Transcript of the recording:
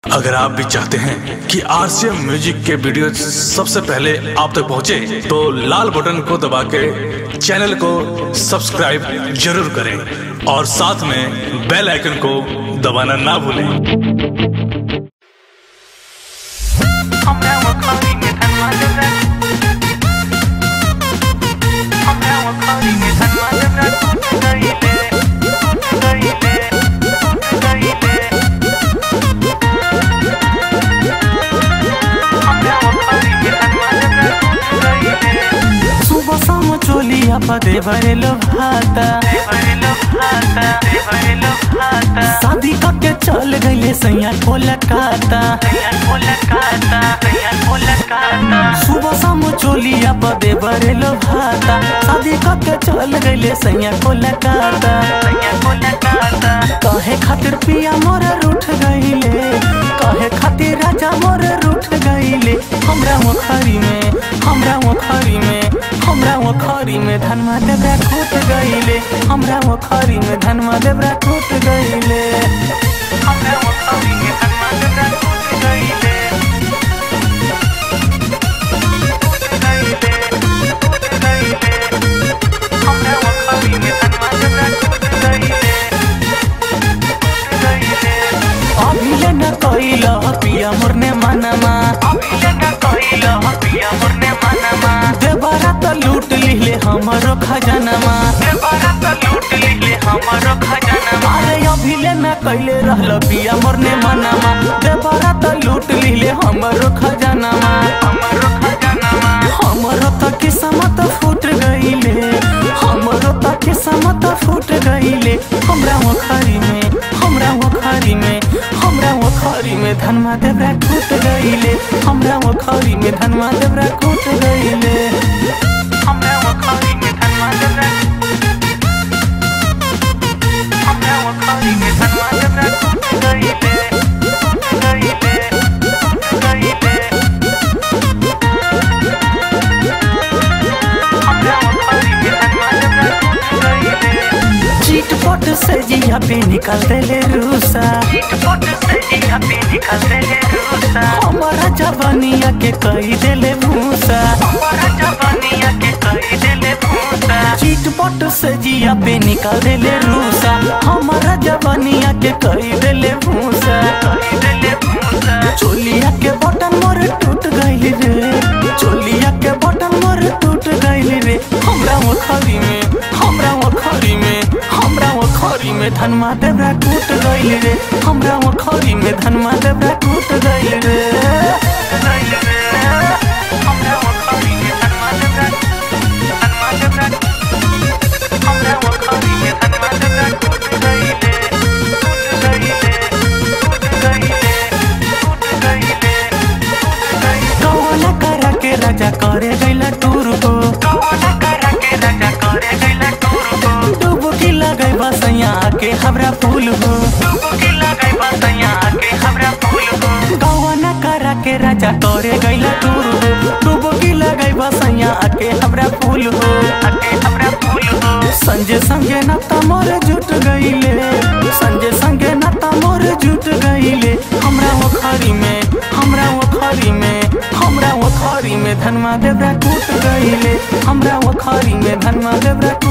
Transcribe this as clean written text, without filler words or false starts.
अगर आप भी चाहते हैं कि आरसीएम म्यूजिक के वीडियो सबसे पहले आप तक पहुंचे, तो लाल बटन को दबा के चैनल को सब्सक्राइब जरूर करें और साथ में बेल आइकन को दबाना ना भूलें। चोलिया पदे भरेलो भाता शादी करके चल गईले सैया कोलकाता। सुबह शाम चोलिया पदे भरेलो भाता शादी करके चल गईले सैया कोलकाता। कहे खातिर पिया मोर रूठ गईले, कहे खातिर राजा मोर रूठ गईले। हमरा मुखरी में धनमा देवरा टूट गईले, हमरा मुखरी में धनमा देवरा टूट गईले। हमरा मुखरी में धनमा देवरा टूट गईले, हमरा मुखरी में धनमा देवरा टूट गईले। अभिले न कइला पिया मोरने मनमा, अभिले न कइला पिया मोरने मनमा। देवरा त लूट लिले हमरो खजानमा, देवरा त लूट लिले हमरो खजानमा। अरे अभिले न कइले रहल पिया मोरने मनमा, देवरा त लूट लिले हमरो खजानमा, हमरो खजानमा। हमरो त किस्मत फूट गईले, हमरो त किस्मत फूट गईले। हमरा मुखरी में धनमा देवरा टूट गईले, हमरा मुखरी में धनमा देवरा टूट गईले। हमरा मुखरी में धनमा देवरा, हमरा मुखरी में धनमा देवरा टूट गईले, टूट गईले, टूट गईले। हमरा मुखरी में धनमा देवरा टूट गईले। चिटपट से जिया पे निकाल देले रूसा, चिटपट से जिया पे निकाल देले रूसा। हमारा जवानिया के कई देले भूसा, हमारा जवानिया के कई देले भूसा। चिटपट से जिया पे निकाल देले रूसा, हमारा जवानिया के कई देले भूसा, कई देले भूसा। चोलिया के बटन मोर टूट गइल रे, चोलिया के बटन मोर टूट गइल रे। हमरा मुखरी में धनमा देवरा टूट गइल रे, हमरा मुखरी में धनमा देवरा टूट गइल रे। हमरा मुखरी में धनमा देवरा, धनमा देवरा, हमरा मुखरी में धनमा देवरा टूट गइले, टूट गइले, टूट गइले, टूट गइले, टूट गइले। कौन करा के राजा करे गइला टूर को, कौन करा के राजा करे गइला टूर को। डुबकी लगई बसैया के हमरा फूल हो, डुबकी लगई बसैया के हमरा फूल हो। गौना करा के राजा करे गइला टूर हो, डुबकी लगई बसैया के हमरा फूल हो, के हमरा फूल हो। संजय संगे नाता मोर जुट गइले, संजय संगे नाता मोर जुट गइले। हमरा मुखरी में धनमा देवरा टूट गइले, हमरा मुखरी में धनमा देवरा